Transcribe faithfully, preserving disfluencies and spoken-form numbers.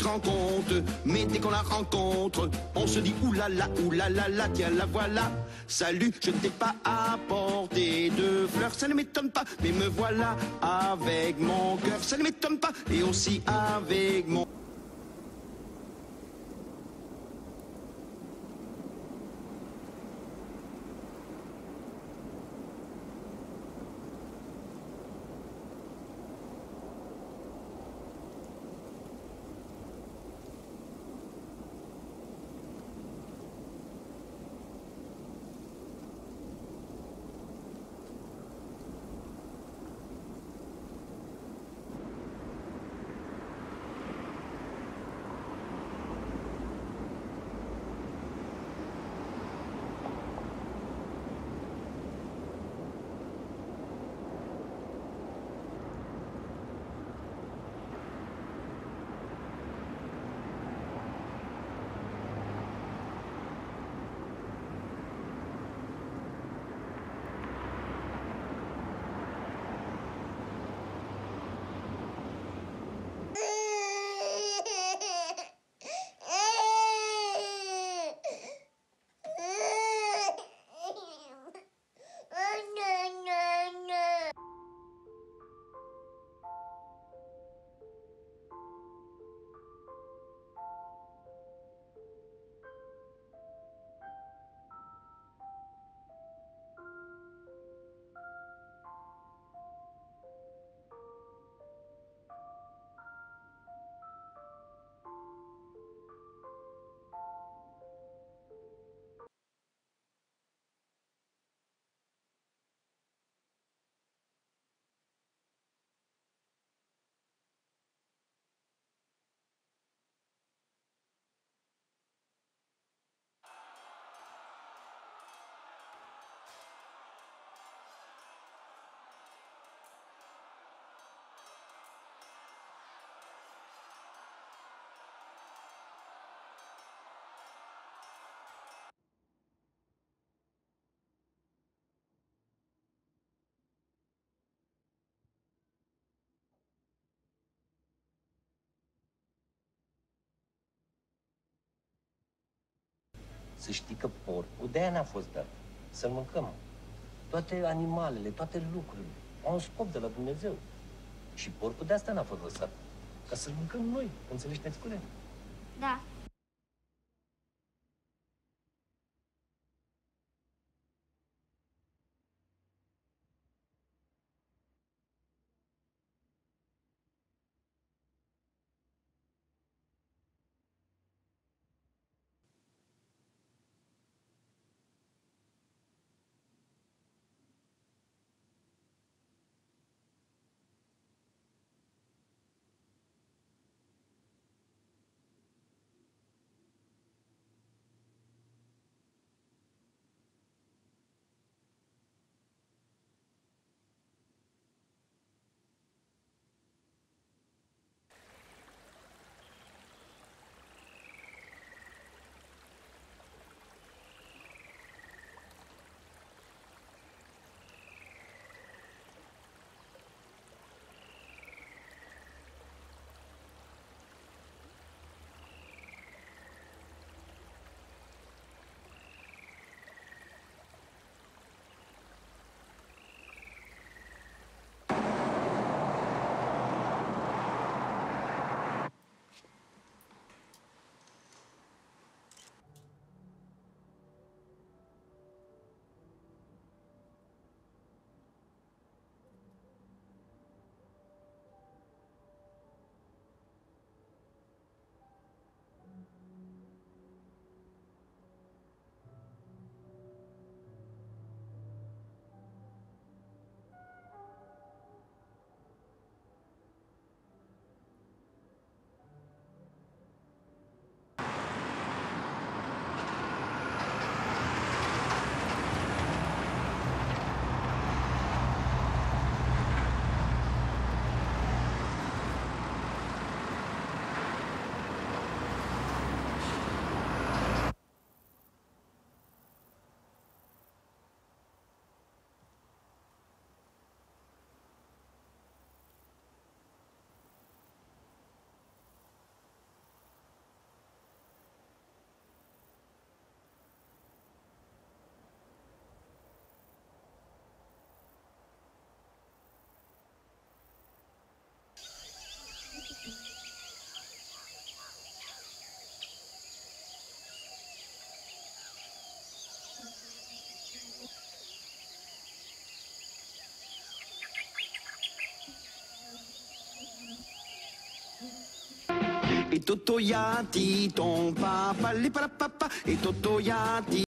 rend compte. Mais dès qu'on la rencontre, on se dit oulala, oulala, la, tiens la voilà. Salut, je ne t'ai pas apporté de fleurs, ça ne m'étonne pas, mais me voilà avec mon cœur, ça ne m'étonne pas, et aussi avec mon... Să știi că porcul de-aia ne-a fost dat. Să-l mâncăm. Toate animalele, toate lucrurile au un scop de la Dumnezeu. Și porcul de asta n-a fost lăsat. Ca să-l mâncăm noi. Înțelegi, Nețcule? Da. et Totoyati, ton papa, les papa, et Totoyati.